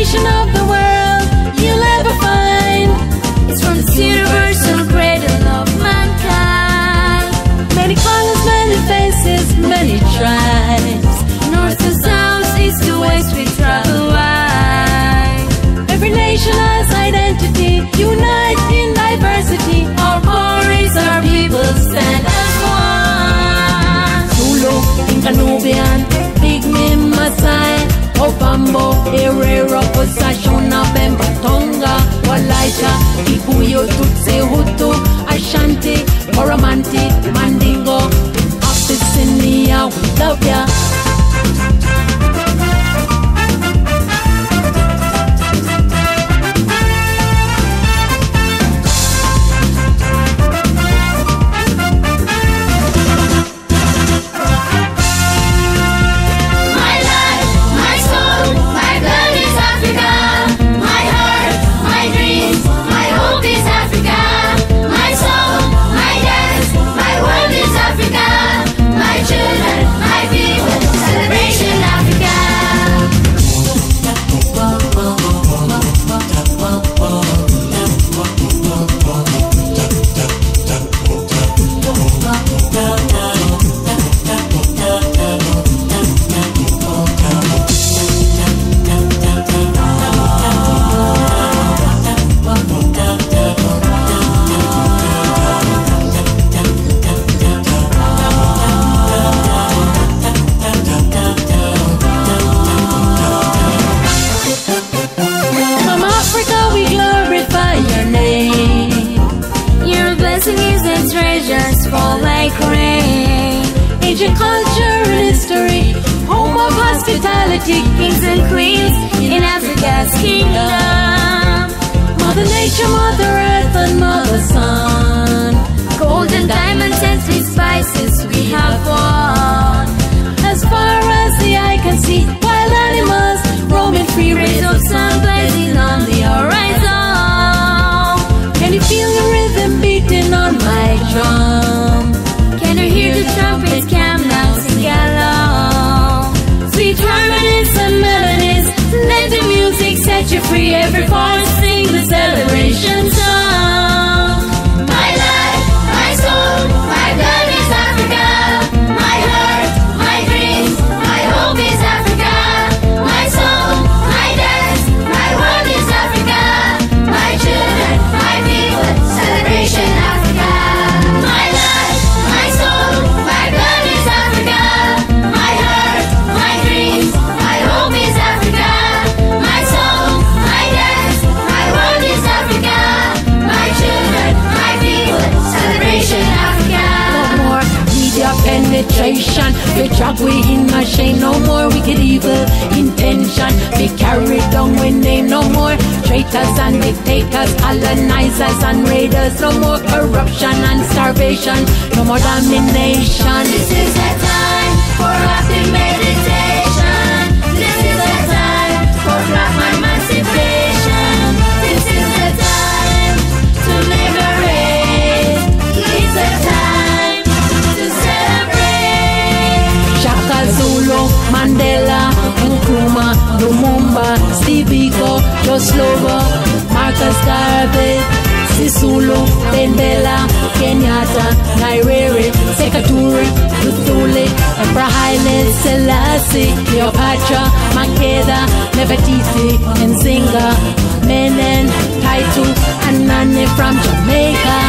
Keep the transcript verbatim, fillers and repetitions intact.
nation of the world you'll ever find. It's from the universal cradle of mankind. Many colors, many faces, many tribes. North to south, east to west, we travel wide. Every nation has identity, unite in diversity. Our core is our people stand as one. Zulu, Inca-Nubian, Pygmy, Maasai, Ovambo, Herero, Osashona, Bemba, Tonga, Walaita, Kikuyu, Tutsi, Hutu, Ashanti, Oromanti, Mandingo, Abyssinia, we love ya. Culture and history, home of hospitality, kings and queens in Africa's kingdom. Mother Nature, Mother Earth and Mother Sun, gold and diamonds and sweet spices we have won. As far as the eye can see, wild animals roaming free, rays of sun blazing on the horizon. Can you feel the rhythm beating on my drum? Can you hear the trumpets come now sing along? Sweet harmonies and melodies, let the music set you free. Every voice sing the celebration song. My life, my soul, my blood is Africa. My heart, my dreams, my hope is Africa. My soul, my dance, my world is Africa. My children, my people, celebration Africa. My life, my soul, my blood is Africa. My heart, my dreams, my hope is Africa. My soul, my dance, my world is Africa. My children, my people, celebration Africa. No more media penetration, we drag we in my shame. No more wicked evil intention, we carry down we name. No more traitors and dictators, colonizers and raiders. No more corruption and starvation, no more domination. This is the time for happy meditation. This is the time for black emancipation. This is the time to liberate. It's the time to celebrate. Shaka Zulu, Mandela, Nkrumah, Lumumba, Steve Biko, Joe Slovo, Marcus Garvey, Sisulu, Mandela, Kenyatta, Nyerere, Sekature, Luthuli, Emperor Haile Selassie, Cleopatra, Makeda, Nefertiti, Nzinga, Menen, Taitu, and Nane from Jamaica.